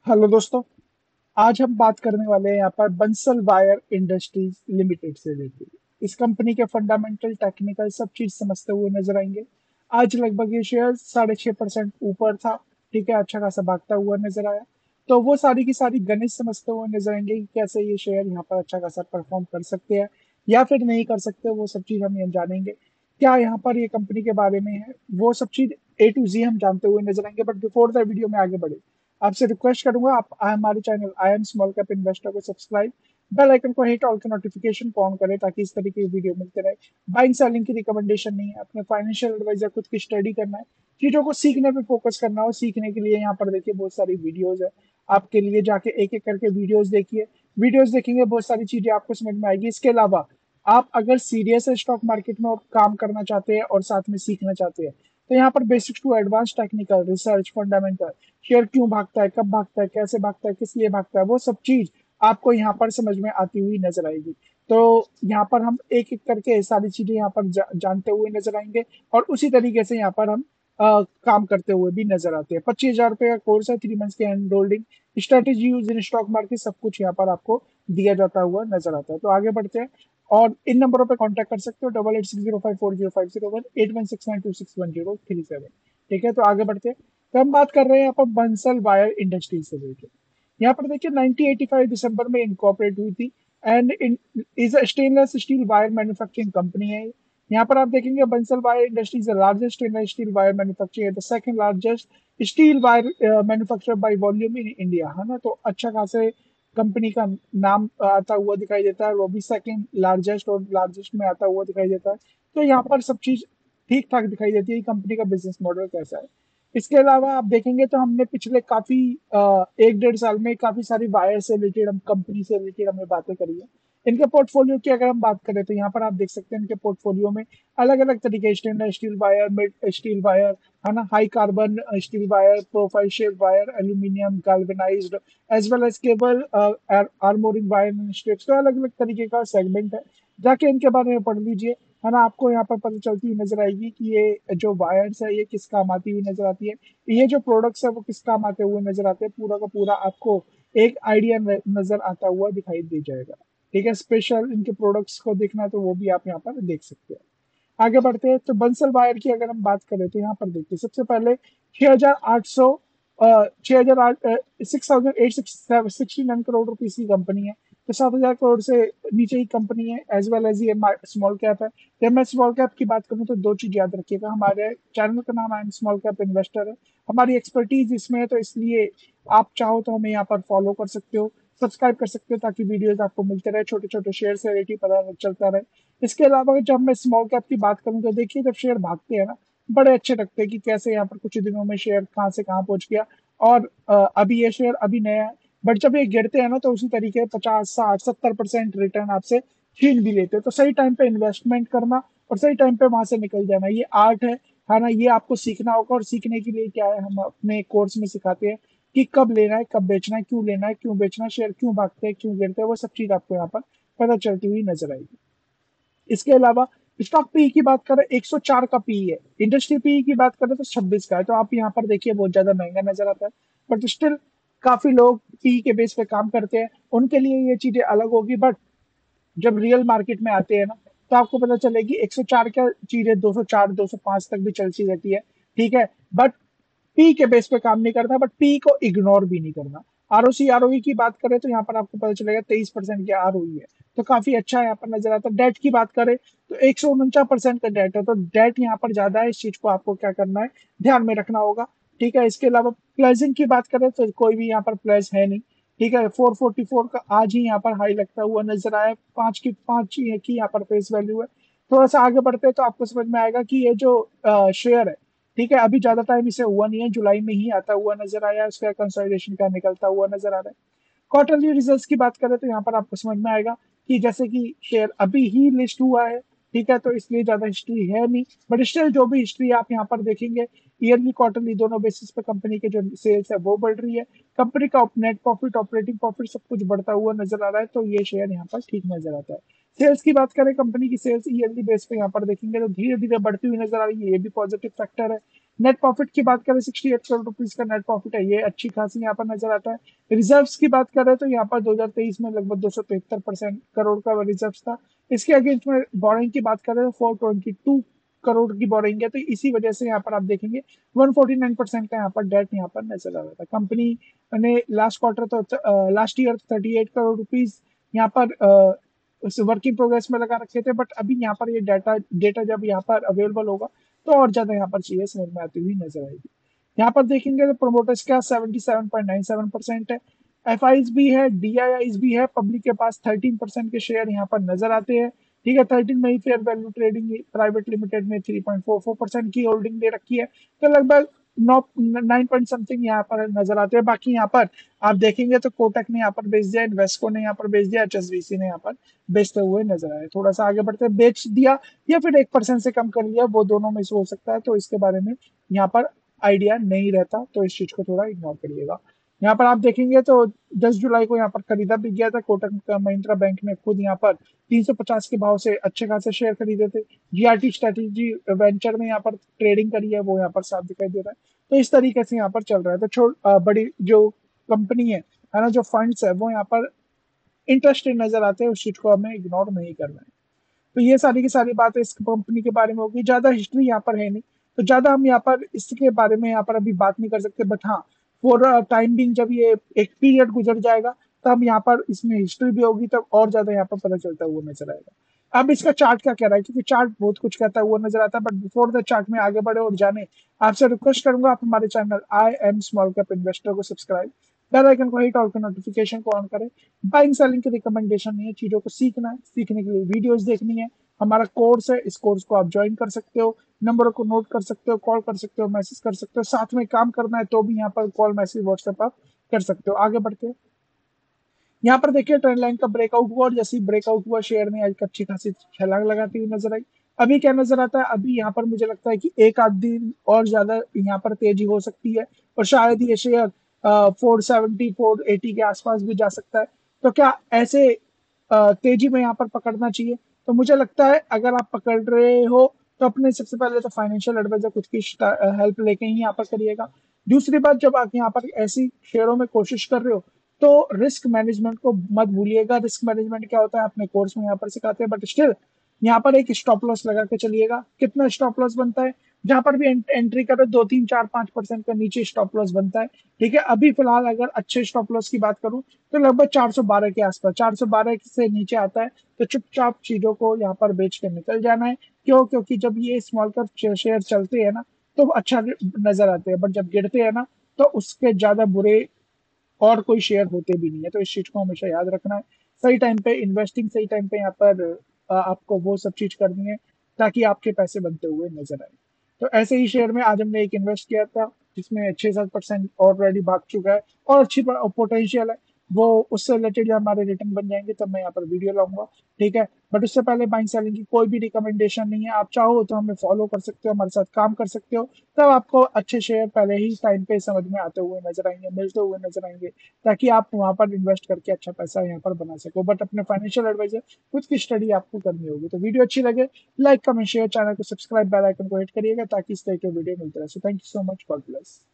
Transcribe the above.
Hello दोस्तों। आज हम बात करने वाले हैं यहाँ पर बंसल वायर इंडस्ट्रीज लिमिटेड से रिलेटेड। इस कंपनी के फंडामेंटल टेक्निकल सब चीज समझते हुए नजर आएंगे। आज लगभग ये शेयर 6.5% ऊपर था। ठीक है, अच्छा खासा भागता हुआ नजर आया। तो वो सारी की सारी गणित समझते हुए नजर आएंगे कि कैसे ये शेयर यहाँ पर अच्छा खासा परफॉर्म कर सकते हैं या फिर नहीं कर सकते। वो सब चीज हम ये जानेंगे क्या यहाँ पर ये कंपनी के बारे में है। वो सब चीज A to Z हम जानते हुए नजर आएंगे। बट बिफोर द वीडियो में आगे बढ़े, आपसे रिक्वेस्ट करूंगा आप हमारे channel I am small cap investor को सब्सक्राइब, बेल आइकन को हिट, ऑल के नोटिफिकेशन को ऑन करें ताकि इस तरीके की वीडियो मिलते रहे। बाइंग सेलिंग की रिकमेंडेशन नहीं है, अपने फाइनेंशियल एडवाइजर खुद की स्टडी करना है, चीजों को सीखने पे फोकस करना हो। सीखने के लिए यहाँ पर देखिए बहुत सारी वीडियोज है आपके लिए, जाके एक एक करके वीडियोज देखिए। वीडियोज देखेंगे बहुत सारी चीजें आपको समझ में आएगी। इसके अलावा आप अगर सीरियस है स्टॉक मार्केट में और काम करना चाहते हैं और साथ में सीखना चाहते हैं तो यहाँ पर basics to advance technical research fundamental, share क्यों भागता है, कब भागता है, कैसे भागता है, किस लिए भागता है, वो सब चीज आपको यहाँ पर समझ में आती हुई नजर आएगी। तो यहाँ पर हम एक एक करके सारी चीजें यहाँ पर जानते हुए नजर आएंगे और उसी तरीके से यहाँ पर हम काम करते हुए भी नजर आते हैं। 25,000 रुपये का कोर्स है, 3 मंथ्स के end holding, strategy use in stock market, सब कुछ यहाँ पर आपको दिया जाता हुआ नजर आता है। तो आगे बढ़ते हैं और इन नंबरों पे कांटेक्ट कर सकते हो। 8860540501, 8169261037। ठीक है, तो आगे बढ़ते हैं। तो हम बात कर रहे हैं यहाँ पर बंसल वायर इंडस्ट्री से रिलेटेड। यहाँ पर देखिए 1985 दिसंबर में इनकॉर्पोरेट हुई थी and is a stainless steel wire manufacturing company है। यहाँ पर आप देखेंगे Bansal Wire Industry is the largest stainless steel wire manufacturing, the second largest steel wire manufacture by volume in India, है ना। तो अच्छा खासे कंपनी का नाम आता हुआ दिखाई देता है, वो भी सेकंड लार्जेस्ट और लार्जेस्ट में आता हुआ दिखाई देता है। तो यहाँ पर सब चीज ठीक ठाक दिखाई देती है कंपनी का बिजनेस मॉडल कैसा है। इसके अलावा आप देखेंगे तो हमने पिछले काफी 1 डेढ़ साल में काफी सारी वायर से रिलेटेड, हम कंपनी से रिलेटेड हमने बातें करी है। इनके पोर्टफोलियो की अगर हम बात करें तो यहाँ पर आप देख सकते हैं इनके पोर्टफोलियो में अलग अलग तरीके stainless steel wire, mid steel wire, है ना, high carbon steel wire, profile shape wire, aluminium galvanised, as well as cable, armouring wire and strips. तो अलग अलग तरीके का सेगमेंट है, जाके इनके बारे में पढ़ लीजिए, है ना। आपको यहाँ पर पता चलती हुई नजर आएगी कि ये जो वायर्स है ये किस काम आती हुई नजर आती है, ये जो प्रोडक्ट्स है वो किस काम आते हुए नजर आते हैं। पूरा का पूरा आपको एक आइडिया नजर आता हुआ दिखाई दे जाएगा। ठीक है, स्पेशल इनके प्रोडक्ट्स को देखना है तो वो भी आप यहाँ पर देख सकते हैं। आगे बढ़ते हैं तो बंसल वायर की अगर हम बात करें तो यहाँ पर देखिए सबसे पहले 6,800 6,008 6,869 करोड़ रुपीज की कंपनी है। तो 7,000 करोड़ से नीचे ही कंपनी है, एज वेल एज ये स्मॉल कैप है। जब मैं स्मॉल कैप की बात करूँ तो दो चीज याद रखिएगा, हमारे चैनल का नाम है स्मॉल कैप इन्वेस्टर है, हमारी एक्सपर्टीज इसमें है, तो इसलिए आप चाहो तो हमें यहाँ पर फॉलो कर सकते हो, सब्सक्राइब कर सकते हो ताकि वीडियोस आपको मिलते रहे, छोटे छोटे शेयर से रेट ही पता चलता रहे। इसके अलावा जब मैं स्मॉल कैप की बात करूं तो देखिए जब शेयर भागते हैं ना, बड़े अच्छे लगते हैं कि कैसे यहाँ पर कुछ दिनों में शेयर कहाँ से कहाँ पहुंच गया। और अभी ये शेयर अभी नया है, बट जब ये गिरते हैं ना तो उसी तरीके 50 60 70% रिटर्न आपसे छीन भी लेते हैं। तो सही टाइम पे इन्वेस्टमेंट करना और सही टाइम पे वहां से निकल जाना, ये आर्ट है ना। ये आपको सीखना होगा और सीखने के लिए क्या है, हम अपने कोर्स में सिखाते हैं कि कब लेना है, कब बेचना है, क्यों लेना है, क्यों बेचना है, शेयर क्यों भागते हैं, क्यों गिरते हैं, वो सब चीज आपको यहाँ पर पता चलती हुई नजर आएगी। इसके अलावा स्टॉक पी की बात करें 104 का पी है, इंडस्ट्री पी की बात करें तो 26 का है। तो आप यहाँ पर देखिए बहुत ज्यादा महंगा नजर आता है, बट स्टिल काफी लोग पी के बेस पे काम करते हैं, उनके लिए ये चीजें अलग होगी। बट जब रियल मार्केट में आते हैं ना तो आपको पता चलेगी 104 क्या चीज है, 204 205 तक भी चलती रहती है। ठीक है, बट पी के बेस पे काम नहीं करता, बट पी को इग्नोर भी नहीं करना। आरओसी आरओई की बात करें तो यहाँ पर आपको पता चलेगा 23% की आरओई है, तो काफी अच्छा यहाँ पर नजर आता है। डेट की बात करें तो 149% का डेट है, तो डेट यहाँ पर ज्यादा है, इस चीज को आपको क्या करना है, ध्यान में रखना होगा। ठीक है, इसके अलावा प्लेजिंग की बात करें तो कोई भी यहाँ पर प्लेज है नहीं। ठीक है, 444 का आज ही यहाँ पर हाई लगता हुआ नजर आया, पांच की यहाँ पर फेस वैल्यू है। थोड़ा सा आगे बढ़ते हैं तो आपको समझ में आएगा कि ये जो शेयर है, ठीक है, अभी ज्यादा टाइम इसे हुआ नहीं है, जुलाई में ही आता हुआ नजर आया, उसका कंसोलिडेशन का निकलता हुआ नजर आ रहा है। क्वार्टरली रिजल्ट्स की बात करें तो यहाँ पर आपको समझ में आएगा कि जैसे कि शेयर अभी ही लिस्ट हुआ है, ठीक है, तो इसलिए ज्यादा हिस्ट्री है नहीं, बट स्टिल जो भी हिस्ट्री आप यहाँ पर देखेंगे, ईयरली क्वार्टरली दोनों बेसिस पे कंपनी के जो सेल्स है वो बढ़ रही है, कंपनी का नेट प्रॉफिट, ऑपरेटिंग प्रॉफिट सब कुछ बढ़ता हुआ नजर आ रहा है, तो ये शेयर यहाँ पर ठीक नजर आता है। सेल्स की बात करें, कंपनी की सेल्स ईयरली बेस पे यहाँ पर देखेंगे तो धीरे धीरे बढ़ती हुई नजर आ रही है, ये भी पॉजिटिव फैक्टर है। नेट प्रॉफिट की बात करें 68 करोड़ रुपीज का नेट प्रॉफिट है, ये अच्छी खासी यहाँ पर नजर आता है। रिजर्व्स की बात करें तो यहाँ पर 2023 में लगभग 273% करोड़ का रिजर्व था। इसके अगेंस्ट में बोरिंग की बात करें तो 422 करोड़ की बोरिंग है, तो इसी वजह से यहाँ पर आप देखेंगे 149% का यहाँ पर डेट यहाँ पर नजर आ रहा था। कंपनी ने लास्ट क्वार्टर तो लास्ट ईयर 38 करोड़ रुपीज यहाँ पर उस वर्क इन प्रोग्रेस में लगा रखे थे, बट अभी यहाँ पर ये डाटा डेटा जब यहाँ पर अवेलेबल होगा तो और ज्यादा यहाँ पर चीजें समझ में आती हुई नजर आएगी। यहाँ पर देखेंगे तो प्रोमोटर्स का 77.97% है, एफ भी है, DIIs भी है, पब्लिक के पास 13% के शेयर यहाँ पर नजर आते हैं। ठीक है, 13 में ही Fair Value Trading Private Limited में 3.44% की होल्डिंग दे रखी है, तो लगभग 9 9 पॉइंट समथिंग यहाँ पर नजर आते हैं। बाकी यहाँ पर आप देखेंगे तो कोटक ने यहाँ पर बेच दिया, इन्वेस्को ने यहाँ पर बेच दिया, HSBC ने यहाँ पर बेचते हुए नजर आए। थोड़ा सा आगे बढ़ते बेच दिया या फिर 1% से कम कर लिया, वो दोनों में से हो सकता है, तो इसके बारे में यहाँ पर आइडिया नहीं रहता, तो इस चीज को थोड़ा इग्नोर करिएगा। यहाँ पर आप देखेंगे तो 10 जुलाई को यहाँ पर खरीदा भी गया था, कोटक महिंद्रा बैंक ने खुद यहाँ पर 350 के भाव से अच्छे खासे शेयर खरीदे थे। GRT स्ट्रेटेजी वेंचर में यहाँ पर ट्रेडिंग करी है, वो यहाँ पर साफ दिखाई दे रहा है। तो इस तरीके से यहाँ पर चल रहा है। तो बड़ी जो कंपनी है ना, जो फंड्स है वो यहाँ पर इंटरेस्टेड नजर आते हैं, उस चीज को हमें इग्नोर नहीं करना है। तो ये सारी की सारी बातें इस कंपनी के बारे में होगी, ज्यादा हिस्ट्री यहाँ पर है नहीं, तो ज्यादा हम यहाँ पर इसके बारे में यहाँ पर अभी बात नहीं कर सकते, बट हाँ फॉर टाइम बिंग जब ये एक पीरियड गुजर जाएगा तब यहाँ पर इसमें हिस्ट्री भी होगी, तब और ज्यादा यहाँ पर पता चलता हुआ नजर आएगा। अब इसका चार्ट क्या कह रहा है, क्योंकि चार्ट बहुत कुछ कहता हुआ नजर आता है, बट बिफोर द चार्ट में आगे बढ़े और जाने, आपसे रिक्वेस्ट करूंगा आप हमारे channel I am small cap investor को सब्सक्राइब, बेल आइकन को हिट और नोटिफिकेशन को ऑन करें। बाइंग सेलिंग की रिकमेंडेशन नहीं है, चीजों को सीखना है, सीखने के लिए वीडियोस देखनी है। हमारा कोर्स है, इस कोर्स को आप ज्वाइन कर सकते हो, नंबरों को नोट कर सकते हो, कॉल कर सकते हो, मैसेज कर सकते हो, साथ में काम करना है तो भी यहाँ पर कॉल मैसेज व्हाट्सएप आप कर सकते हो। आगे बढ़ते हैं, यहाँ पर देखिए ट्रेंड लाइन का ब्रेकआउट हुआ, और जैसे ही ब्रेकआउट हुआ शेयर में आज अच्छी खासी छलांग लगाती हुई नजर आई। अभी क्या नजर आता है, अभी यहाँ पर मुझे लगता है कि एक आध दिन और ज्यादा यहाँ पर तेजी हो सकती है, और शायद ये शेयर 470 480 के आसपास भी जा सकता है। तो क्या ऐसे तेजी में यहाँ पर पकड़ना चाहिए? तो मुझे लगता है अगर आप पकड़ रहे हो तो अपने सबसे पहले तो फाइनेंशियल एडवाइजर खुद की हेल्प लेके ही यहाँ पर करिएगा। दूसरी बात, जब आप यहाँ पर ऐसी शेयरों में कोशिश कर रहे हो तो रिस्क मैनेजमेंट को मत भूलिएगा। रिस्क मैनेजमेंट क्या होता है अपने कोर्स में यहाँ पर सिखाते हैं, बट स्टिल यहाँ पर एक स्टॉप लॉस लगा के चलिएगा। कितना स्टॉप लॉस बनता है, जहां पर भी एंट्री करो 2 3 4 5% का नीचे स्टॉप लॉस बनता है। ठीक है, अभी फिलहाल अगर अच्छे स्टॉप लॉस की बात करूं तो लगभग 412 के आसपास, 412 से नीचे आता है तो चुपचाप चीजों को यहाँ पर बेच कर निकल जाना है। क्यों? क्योंकि जब ये स्मॉल कैप शेयर चलते हैं ना तो अच्छा नजर आते हैं, बट जब गिरते हैं ना तो उसके ज्यादा बुरे और कोई शेयर होते भी नहीं है। तो इस चीज को हमेशा याद रखना है। सही टाइम पे इन्वेस्टिंग, सही टाइम पे यहाँ पर आपको वो सब चीज करनी है ताकि आपके पैसे बनते हुए नजर आए। तो ऐसे ही शेयर में आज हमने एक इन्वेस्ट किया था जिसमें 6 7% ऑलरेडी भाग चुका है और अच्छी पोटेंशियल है। वो उससे रिलेटेड जब हमारे रिटर्न बन जाएंगे तब मैं यहाँ पर वीडियो लाऊंगा। ठीक है, बट उससे पहले बाइंग सेलिंग की कोई भी रिकमेंडेशन नहीं है। आप चाहो तो हमें फॉलो कर सकते हो, हमारे साथ काम कर सकते हो, तब आपको अच्छे शेयर पहले ही टाइम पे समझ में आते हुए नजर आएंगे, मिलते हुए नजर आएंगे, ताकि आप वहां पर इन्वेस्ट करके अच्छा पैसा यहाँ पर बना सको। बट अपने फाइनेंशियल एडवाइजर खुद की स्टडी आपको करनी होगी। तो वीडियो अच्छी लगे लाइक कमेंट शेयर, चैनल को सब्सक्राइब, बेल आइकन को हिट करिएगा ताकि इस तरह के वीडियो मिलते रहे। So thank you so much, God bless.